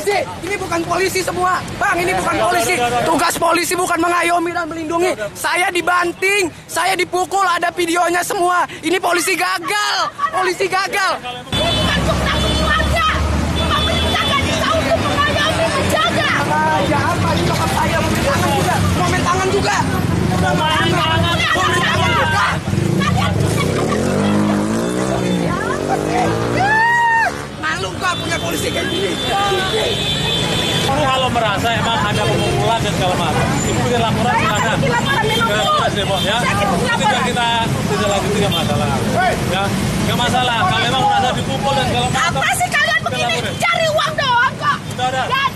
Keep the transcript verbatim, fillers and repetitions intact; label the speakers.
Speaker 1: polisi, ini bukan polisi semua. Bang, ini bukan polisi. Tugas polisi bukan mengayomi dan melindungi. Saya dibanting, saya dipukul, ada videonya semua. Ini polisi gagal, polisi gagal.
Speaker 2: Ini bukan tugas keluarga. Pemerintah bisa untuk mengayomi, menjaga.
Speaker 1: Ya apa, ini nyokap saya, momen tangan juga, momen tangan juga. Momen tangan, momen tangan juga. Malu gak punya polisi kayak gini?
Speaker 3: Kalau merasa emang ada pemukulan dan segala macam, ikuti laporan silakan. Ke Polres Depok ya. Ketika kita tidak lanjut tidak masalah. Ya, nggak masalah. Kalau memang merasa dipukul dan segala macam.
Speaker 2: Apa sih kalian begini? Cari uang doang kok.
Speaker 3: Sudah ada.